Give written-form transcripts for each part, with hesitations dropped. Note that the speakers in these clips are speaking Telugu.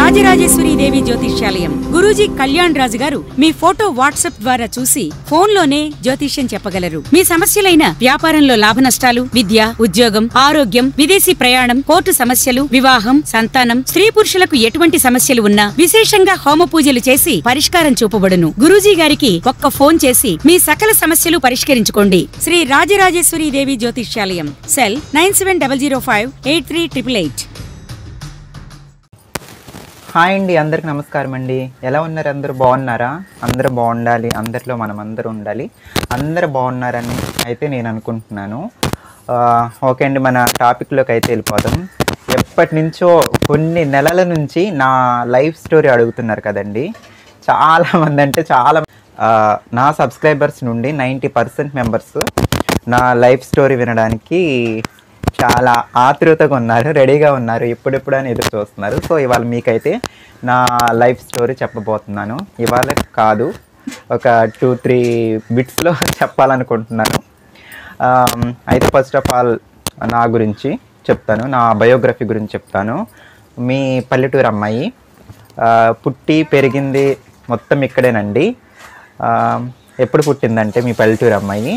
రాజరాజేశ్వరి దేవి జ్యోతిష్యాలయం గురూజీ కళ్యాణ్ రాజు గారు మీ ఫోటో వాట్సాప్ ద్వారా చూసి ఫోన్లోనే జ్యోతిష్యం చెప్పగలరు. మీ సమస్యలైన వ్యాపారంలో లాభ నష్టాలు, విద్య, ఉద్యోగం, ఆరోగ్యం, విదేశీ ప్రయాణం, కోర్టు సమస్యలు, వివాహం, సంతానం, స్త్రీ పురుషులకు ఎటువంటి సమస్యలు ఉన్నా విశేషంగా హోమ పూజలు చేసి పరిష్కారం చూపబడును. గురూజీ గారికి ఒక్క ఫోన్ చేసి మీ సకల సమస్యలు పరిష్కరించుకోండి. శ్రీ రాజరాజేశ్వరి దేవి జ్యోతిష్యాలయం, సెల్ 9700583888. హాయ్ అండి, అందరికి నమస్కారం అండి. ఎలా ఉన్నారు? అందరూ బాగున్నారా? అందరూ బాగుండాలి, అందరిలో మనం అందరూ ఉండాలి. అందరూ బాగున్నారని అయితే నేను అనుకుంటున్నాను. ఓకే అండి, మన టాపిక్లోకి అయితే వెళ్ళిపోదాం. ఎప్పటి నుంచో కొన్ని నెలల నుంచి నా లైఫ్ స్టోరీ అడుగుతున్నారు కదండి చాలామంది. అంటే చాలా నా సబ్స్క్రైబర్స్ నుండి 90% మెంబర్స్ నా లైఫ్ స్టోరీ వినడానికి చాలా ఆతృతగా ఉన్నారు, రెడీగా ఉన్నారు, ఎప్పుడెప్పుడు అని ఎదురు చూస్తున్నారు. సో ఇవాళ మీకైతే నా లైఫ్ స్టోరీ చెప్పబోతున్నాను. ఇవాళ కాదు, ఒక 2-3 బిట్స్లో చెప్పాలనుకుంటున్నాను. అయితే ఫస్ట్ ఆఫ్ ఆల్ నా గురించి చెప్తాను, నా బయోగ్రఫీ గురించి చెప్తాను. మీ పల్లెటూరు అమ్మాయి, పుట్టి పెరిగింది మొత్తం ఇక్కడేనండి. ఎప్పుడు పుట్టిందంటే మీ పల్లెటూరు అమ్మాయి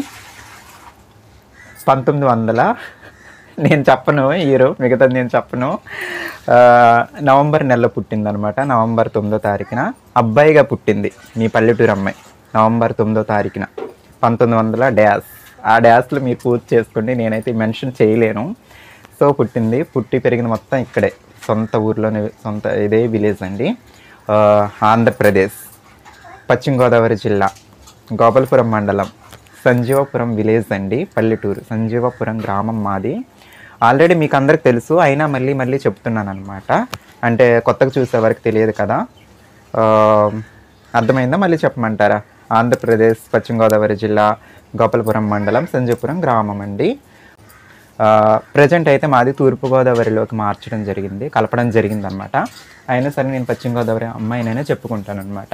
1900, నేను చెప్పను ఇయర్, మిగతాది నేను చెప్పను, నవంబర్ నెలలో పుట్టిందనమాట. నవంబర్ 9వ తారీఖున అబ్బాయిగా పుట్టింది మీ పల్లెటూరు అమ్మాయి. నవంబర్ 9వ తారీఖున 1900 డ్యాస్. ఆ డ్యాస్లో మీరు పూర్తి చేసుకోండి, నేనైతే మెన్షన్ చేయలేను. సో పుట్టింది, పుట్టి పెరిగిన మొత్తం ఇక్కడే, సొంత ఊర్లోనే, సొంత ఇదే విలేజ్ అండి. ఆంధ్రప్రదేశ్, పశ్చిమ గోదావరి జిల్లా, గోపాలపురం మండలం, సంజీవపురం విలేజ్ అండి. పల్లెటూరు సంజీవపురం గ్రామం మాది. ఆల్రెడీ మీకు అందరికి తెలుసు, అయినా మళ్ళీ చెప్తున్నాను అనమాట. అంటే కొత్తగా చూసే వరకు తెలియదు కదా, అర్థమైందా? మళ్ళీ చెప్పమంటారా? ఆంధ్రప్రదేశ్, పశ్చిమ గోదావరి జిల్లా, గోపాలపురం మండలం, సంజీవపురం గ్రామం అండి. ప్రజెంట్ అయితే మాది తూర్పుగోదావరిలోకి మార్చడం జరిగింది, కలపడం జరిగింది అనమాట. అయినా సరే నేను పశ్చిమ గోదావరి అమ్మాయినైనా చెప్పుకుంటాను అనమాట.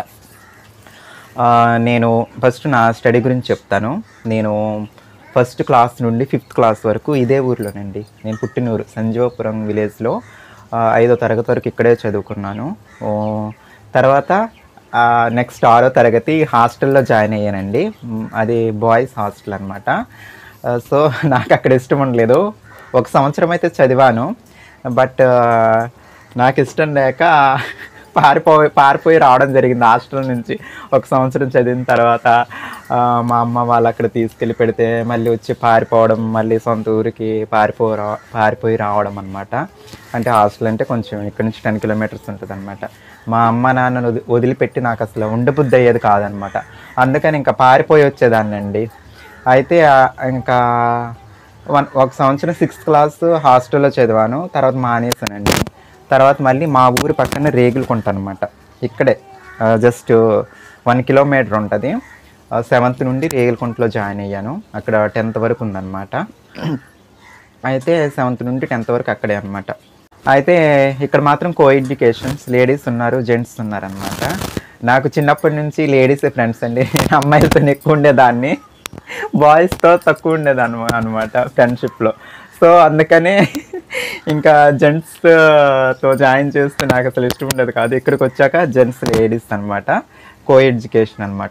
నేను ఫస్ట్ నా స్టడీ గురించి చెప్తాను. నేను ఫస్ట్ క్లాస్ నుండి 5th క్లాస్ వరకు ఇదే ఊర్లోనండి. నేను పుట్టిన ఊరు సంజీవపురం విలేజ్లో 5వ తరగతి వరకు ఇక్కడే చదువుకున్నాను. తర్వాత నెక్స్ట్ 6వ తరగతి హాస్టల్లో జాయిన్ అయ్యానండి. అది బాయ్స్ హాస్టల్ అనమాట. సో నాకు అక్కడ ఇష్టం ఉండలేదు. 1 సంవత్సరం అయితే చదివాను, బట్ నాకు ఇష్టం లేక పారిపోయి రావడం జరిగింది హాస్టల్ నుంచి. 1 సంవత్సరం చదివిన తర్వాత మా అమ్మ వాళ్ళు అక్కడ తీసుకెళ్ళి పెడితే మళ్ళీ వచ్చి పారిపోవడం, మళ్ళీ సొంత ఊరికి పారిపోయి రావడం అనమాట. అంటే హాస్టల్ అంటే కొంచెం ఇక్కడ నుంచి 10 కిలోమీటర్స్ ఉంటుంది అనమాట. మా అమ్మ నాన్నను వదిలిపెట్టి నాకు అసలు ఉండబుద్ధి అయ్యేది కాదనమాట. అందుకని ఇంకా పారిపోయి వచ్చేదాన్ని అండి. అయితే ఇంకా 1 సంవత్సరం 6th క్లాస్ హాస్టల్లో చదివాను. తర్వాత మానేసానండి. తర్వాత మళ్ళీ మా ఊరి పక్కన రేగులకుంట అనమాట, ఇక్కడే జస్ట్ 1 కిలోమీటర్ ఉంటుంది. 7th నుండి రేగులకుంటలో జాయిన్ అయ్యాను. అక్కడ 10th వరకు ఉందన్నమాట. అయితే 7th నుండి 10th వరకు అక్కడే అనమాట. అయితే ఇక్కడ మాత్రం కో ఎడ్యుకేషన్స్, లేడీస్ ఉన్నారు, జెంట్స్ ఉన్నారనమాట. నాకు చిన్నప్పటి నుంచి లేడీసే ఫ్రెండ్స్ అండి. అమ్మాయిలతో ఎక్కువ ఉండేదాన్ని, బాయ్స్తో తక్కువ ఉండేదాన్ని అనమాట ఫ్రెండ్షిప్లో. సో అందుకనే ఇంకా జెంట్స్తో జాయిన్ చేస్తే నాకు అసలు ఇష్టం ఉండేది కాదు. ఇక్కడికి వచ్చాక జెంట్స్, లేడీస్ అనమాట, కో ఎడ్యుకేషన్ అనమాట.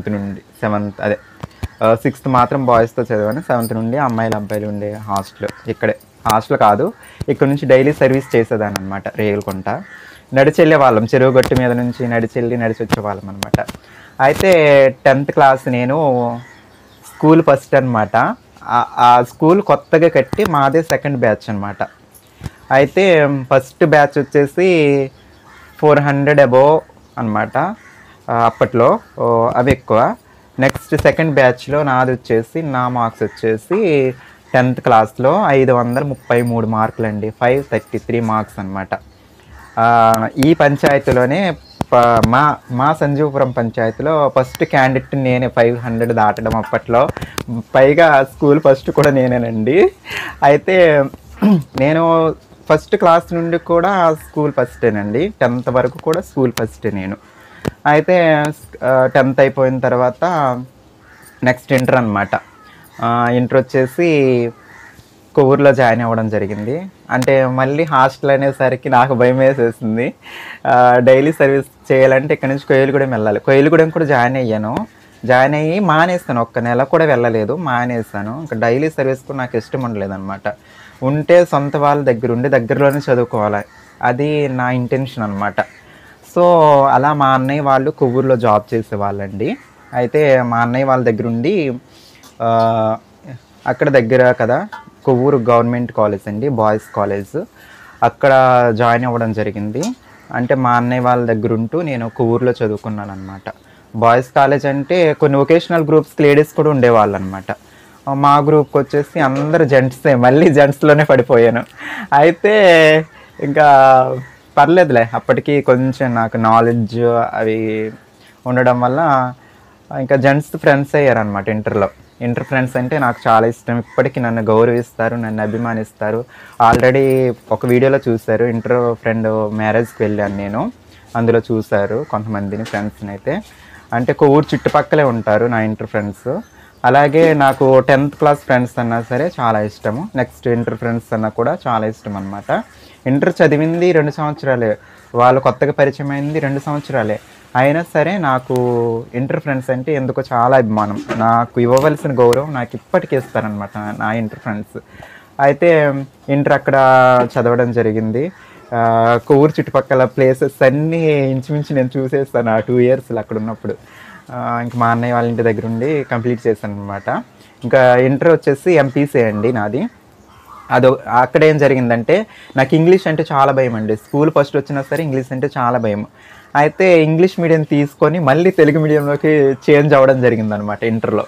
6th మాత్రం బాయ్స్తో చదివాను. 7th నుండి అమ్మాయిలు అబ్బాయిలు ఉండే హాస్టల్. ఇక్కడే హాస్టల్ కాదు, ఇక్కడ నుంచి డైలీ సర్వీస్ చేసేదాన్ని అనమాట. రేగులకుంట నడిచెళ్ళే వాళ్ళం, చెరువు గట్టు మీద నుంచి నడిచి వచ్చేవాళ్ళం అనమాట. అయితే 10th క్లాస్ నేను స్కూల్ ఫస్ట్ అనమాట. ఆ స్కూల్ కొత్తగా కట్టి మాదే 2nd బ్యాచ్ అనమాట. అయితే ఫస్ట్ బ్యాచ్ వచ్చేసి 400 అబోవ్ అనమాట అప్పట్లో, అవి ఎక్కువ. నెక్స్ట్ 2nd బ్యాచ్లో నాది వచ్చేసి, నా మార్క్స్ వచ్చేసి 10th క్లాస్లో 533 మార్కులు అండి, 533 మార్క్స్ అనమాట. ఈ పంచాయతీలోనే మా సంజీవపురం పంచాయతీలో ఫస్ట్ క్యాండిడేట్ నేనే, 500 దాటడం అప్పట్లో. పైగా స్కూల్ ఫస్ట్ కూడా నేనేనండి. అయితే నేను ఫస్ట్ క్లాస్ నుండి కూడా స్కూల్ ఫస్టేనండి, 10th వరకు కూడా స్కూల్ ఫస్టే నేను. అయితే 10th అయిపోయిన తర్వాత నెక్స్ట్ ఇంటర్ అనమాట. ఇంటర్ వచ్చేసి కొవ్వూరులో జాయిన్ అవ్వడం జరిగింది. అంటే మళ్ళీ హాస్టల్ అనేసరికి నాకు భయం వేసేసింది. డైలీ సర్వీస్ చేయాలంటే ఇక్కడ నుంచి కోయిలగూడెం వెళ్ళాలి. కోయిలగూడెం కూడా జాయిన్ అయ్యాను. జాయిన్ అయ్యి మానేస్తాను, ఒక్క నెల కూడా వెళ్ళలేదు, మానేస్తాను. ఇంకా డైలీ సర్వీస్ కూడా నాకు ఇష్టం ఉండలేదన్నమాట. ఉంటే సొంత వాళ్ళ దగ్గర ఉండి దగ్గరలోనే చదువుకోవాలి, అది నా ఇంటెన్షన్ అనమాట. సో అలా మా అన్నయ్య వాళ్ళు కొవ్వూరులో జాబ్ చేసేవాళ్ళండి. అయితే మా అన్నయ్య వాళ్ళ దగ్గర ఉండి అక్కడ దగ్గర కదా కొవ్వూరు గవర్నమెంట్ కాలేజ్ అండి, బాయ్స్ కాలేజ్, అక్కడ జాయిన్ అవ్వడం జరిగింది. అంటే మా అన్నయ్య వాళ్ళ దగ్గర ఉంటూ నేను కొవ్వూరులో చదువుకున్నాను అనమాట. బాయ్స్ కాలేజ్ అంటే కొన్ని వొకేషనల్ గ్రూప్స్ లేడీస్ కూడా ఉండేవాళ్ళు అనమాట. మా గ్రూప్కి వచ్చేసి అందరు జెంట్సే, మళ్ళీ జెంట్స్లోనే పడిపోయాను. అయితే ఇంకా పర్లేదులే, అప్పటికి కొంచెం నాకు నాలెడ్జ్ అవి ఉండడం వల్ల ఇంకా జెంట్స్ ఫ్రెండ్స్ అయ్యారనమాట. ఇంటర్ ఫ్రెండ్స్ అంటే నాకు చాలా ఇష్టం. ఇప్పటికీ నన్ను గౌరవిస్తారు, నన్ను అభిమానిస్తారు. ఆల్రెడీ ఒక వీడియోలో చూశారు, ఇంటర్ ఫ్రెండ్ మ్యారేజ్కి వెళ్ళాను నేను, అందులో చూశారు కొంతమందిని ఫ్రెండ్స్ని. అయితే అంటే కొవ్వూరు చుట్టుపక్కలే ఉంటారు నా ఇంటర్ ఫ్రెండ్స్. అలాగే నాకు 10th క్లాస్ ఫ్రెండ్స్ అన్నా సరే చాలా ఇష్టము. నెక్స్ట్ ఇంటర్ ఫ్రెండ్స్ అన్నా కూడా చాలా ఇష్టం అనమాట. ఇంటర్ చదివింది 2 సంవత్సరాలే, వాళ్ళు కొత్తగా పరిచయం అయింది 2 సంవత్సరాలే. అయినా సరే నాకు ఇంటర్ ఫ్రెండ్స్ అంటే ఎందుకో చాలా అభిమానం. నాకు ఇవ్వవలసిన గౌరవం నాకు ఇప్పటికీ ఇస్తారనమాట నా ఇంటర్ ఫ్రెండ్స్. అయితే ఇంటర్ అక్కడ చదవడం జరిగింది. కొవ్వూరు చుట్టుపక్కల ప్లేసెస్ అన్నీ ఇంచుమించు నేను చూసేస్తాను ఆ 2 years అక్కడ ఉన్నప్పుడు. ఇంకా మా అన్నయ్య వాళ్ళ ఇంటి దగ్గర ఉండి కంప్లీట్ చేశాను అనమాట. ఇంకా ఇంటర్ వచ్చేసి ఎంపీసీ అండి నాది. అక్కడ ఏం జరిగిందంటే నాకు ఇంగ్లీష్ అంటే చాలా భయం అండి. స్కూల్ ఫస్ట్ వచ్చినా సరే ఇంగ్లీష్ అంటే చాలా భయం. అయితే ఇంగ్లీష్ మీడియం తీసుకొని మళ్ళీ తెలుగు మీడియంలోకి చేంజ్ అవ్వడం జరిగిందనమాట ఇంటర్లో.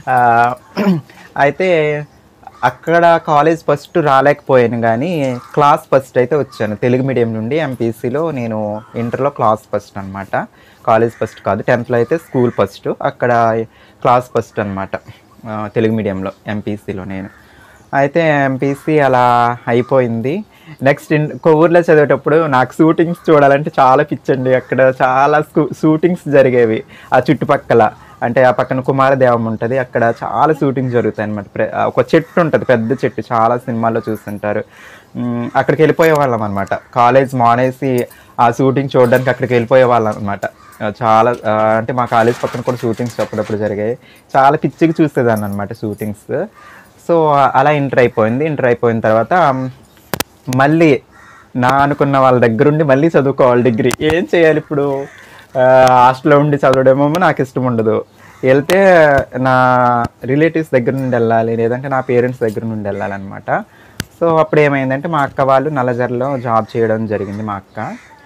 అయితే అక్కడ కాలేజ్ ఫస్ట్ రాలేకపోయాను, కానీ క్లాస్ ఫస్ట్ అయితే వచ్చాను. తెలుగు మీడియం నుండి ఎంపీసీలో నేను ఇంటర్లో క్లాస్ ఫస్ట్ అనమాట, కాలేజ్ ఫస్ట్ కాదు. 10th అయితే స్కూల్ ఫస్ట్, అక్కడ క్లాస్ ఫస్ట్ అనమాట తెలుగు మీడియంలో ఎంపీసీలో నేను. అయితే ఎంపీసీ అలా అయిపోయింది. నెక్స్ట్ కొవ్వూరులో చదివేటప్పుడు నాకు షూటింగ్స్ చూడాలంటే చాలా పిచ్చండి. అక్కడ చాలా షూటింగ్స్ జరిగేవి ఆ చుట్టుపక్కల. అంటే ఆ పక్కన కుమారదేవం ఉంటుంది, అక్కడ చాలా షూటింగ్స్ జరుగుతాయి అనమాట. ఒక చెట్టు ఉంటుంది, పెద్ద చెట్టు, చాలా సినిమాల్లో చూస్తుంటారు. అక్కడికి వెళ్ళిపోయే వాళ్ళం అనమాట. కాలేజ్ మానేసి ఆ షూటింగ్ చూడడానికి అక్కడికి వెళ్ళిపోయే వాళ్ళం అనమాట. చాలా అంటే మా కాలేజ్ పక్కన కూడా షూటింగ్స్ అప్పుడప్పుడు జరిగాయి. చాలా పిచ్చిగా చూసేదాన్ని అనమాట షూటింగ్స్. సో అలా ఇంటర్ అయిపోయింది. ఇంటర్ అయిపోయిన తర్వాత మళ్ళీ నా అనుకున్న వాళ్ళ దగ్గరుండి మళ్ళీ చదువుకోవాలి డిగ్రీ. ఏం చేయాలి ఇప్పుడు? హాస్టల్లో ఉండి చదవడమేమో నాకు ఇష్టం ఉండదు. వెళ్తే నా రిలేటివ్స్ దగ్గర నుండి వెళ్ళాలి, లేదంటే నా పేరెంట్స్ దగ్గర నుండి వెళ్ళాలన్నమాట. సో అప్పుడు ఏమైందంటే మా అక్క వాళ్ళు నల్లజర్లో జాబ్ చేయడం జరిగింది. మా అక్క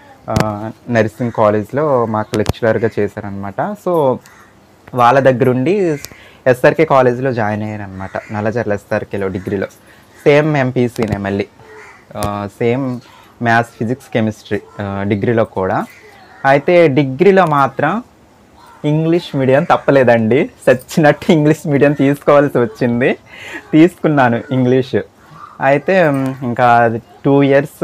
నర్సింగ్ కాలేజ్లో మా అక్క లెక్చరర్గా చేశారనమాట. సో వాళ్ళ దగ్గరుండి ఎస్ఆర్కే కాలేజ్లో జాయిన్ అయ్యారనమాట, నల్లజర్ల ఎస్ఆర్కేలో డిగ్రీలో. సేమ్ ఎంపీసీనే మళ్ళీ, సేమ్ మ్యాథ్స్ ఫిజిక్స్ కెమిస్ట్రీ డిగ్రీలో కూడా. అయితే డిగ్రీలో మాత్రం ఇంగ్లీష్ మీడియం తప్పలేదండి, చచ్చినట్టు ఇంగ్లీష్ మీడియం తీసుకోవాల్సి వచ్చింది. తీసుకున్నాను ఇంగ్లీష్. అయితే ఇంకా 2 years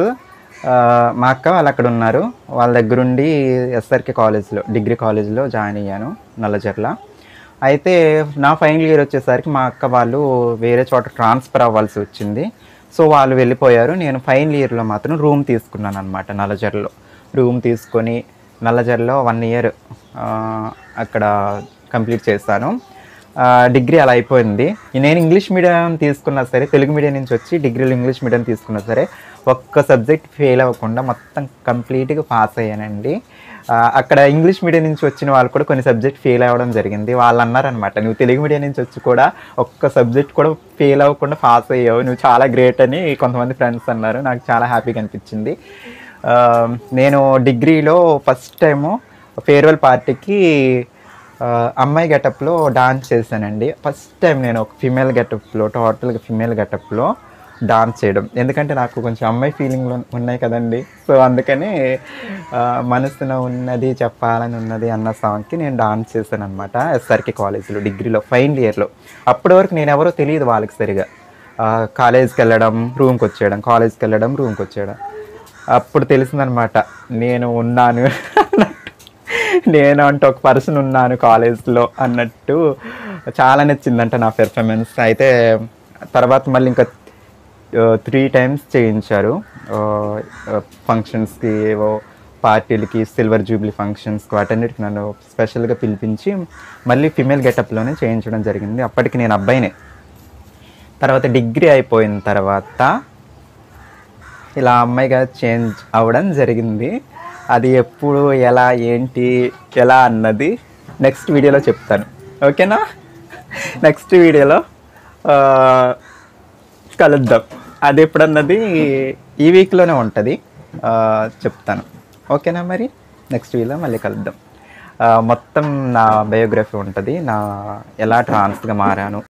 మా అక్క వాళ్ళు అక్కడ ఉన్నారు, వాళ్ళ దగ్గరుండి ఎస్ఆర్కే కాలేజ్లో డిగ్రీ కాలేజ్లో జాయిన్ అయ్యాను నల్లజర్ల. అయితే నా ఫైనల్ ఇయర్ వచ్చేసరికి మా అక్క వాళ్ళు వేరే చోట ట్రాన్స్ఫర్ అవ్వాల్సి వచ్చింది. సో వాళ్ళు వెళ్ళిపోయారు. నేను ఫైనల్ ఇయర్లో మాత్రం రూమ్ తీసుకున్నాను అనమాట నల్లజర్లో. రూమ్ తీసుకొని నల్లజర్లో 1 year అక్కడ కంప్లీట్ చేశాను. డిగ్రీ అలా అయిపోయింది. నేను ఇంగ్లీష్ మీడియం తీసుకున్నా సరే, తెలుగు మీడియం నుంచి వచ్చి డిగ్రీలో ఇంగ్లీష్ మీడియం తీసుకున్నా సరే ఒక్క సబ్జెక్ట్ ఫెయిల్ అవ్వకుండా మొత్తం కంప్లీట్గా పాస్ అయ్యానండి. అక్కడ ఇంగ్లీష్ మీడియం నుంచి వచ్చిన వాళ్ళు కూడా కొన్ని సబ్జెక్ట్ ఫెయిల్ అవ్వడం జరిగింది. వాళ్ళు అన్నారనమాట, నువ్వు తెలుగు మీడియం నుంచి వచ్చి కూడా ఒక్క సబ్జెక్ట్ కూడా ఫెయిల్ అవ్వకుండా పాస్ అయ్యావు, నువ్వు చాలా గ్రేట్ అని కొంతమంది ఫ్రెండ్స్ అన్నారు. నాకు చాలా హ్యాపీగా అనిపించింది. నేను డిగ్రీలో ఫస్ట్ టైము ఫేర్వెల్ పార్టీకి అమ్మాయి గెటప్లో డాన్స్ చేశానండి. ఫస్ట్ టైం నేను ఒక ఫిమేల్ గెటప్లో, టోటల్గా ఫిమేల్ గెటప్లో డాన్స్ చేయడం. ఎందుకంటే నాకు కొంచెం అమ్మాయి ఫీలింగ్లు ఉన్నాయి కదండి. సో అందుకని మనసులో ఉన్నది చెప్పాలని ఉన్నది అన్న సాంగ్కి నేను డాన్స్ చేశాను అనమాట ఎస్ఆర్కే కాలేజీలో డిగ్రీలో ఫైనల్ ఇయర్లో. అప్పటి వరకు నేను ఎవరో తెలియదు వాళ్ళకి సరిగా. కాలేజ్కి వెళ్ళడం, రూమ్కి వచ్చేయడం, కాలేజ్కి వెళ్ళడం, రూమ్కి వచ్చేయడం. అప్పుడు తెలిసిందనమాట నేను ఉన్నాను నేను అంటే ఒక పర్సన్ ఉన్నాను కాలేజ్లో అన్నట్టు. చాలా నచ్చిందంట నా పెర్ఫార్మెన్స్. అయితే తర్వాత మళ్ళీ ఇంకా 3 టైమ్స్ చేయించారు. ఫంక్షన్స్కి, ఏవో పార్టీలకి, సిల్వర్ జూబ్లీ ఫంక్షన్స్కి, వాటన్నిటికి నన్ను స్పెషల్గా పిలిపించి మళ్ళీ ఫిమేల్ గెటప్లోనే చేయించడం జరిగింది. అప్పటికి నేను అబ్బాయినే. తర్వాత డిగ్రీ అయిపోయిన తర్వాత ఇలా అమ్మాయిగా చేంజ్ అవ్వడం జరిగింది. అది ఎప్పుడు, ఎలా, ఏంటి, ఎలా అన్నది నెక్స్ట్ వీడియోలో చెప్తాను. ఓకేనా? నెక్స్ట్ వీడియోలో కలుద్దాం. అది ఎప్పుడన్నది ఈ వీక్లోనే ఉంటుంది, చెప్తాను. ఓకేనా? మరి నెక్స్ట్ వీడియోలో మళ్ళీ కలుద్దాం. మొత్తం నా బయోగ్రఫీ ఉంటుంది, నా ఎలా ట్రాన్స్గా మారాను,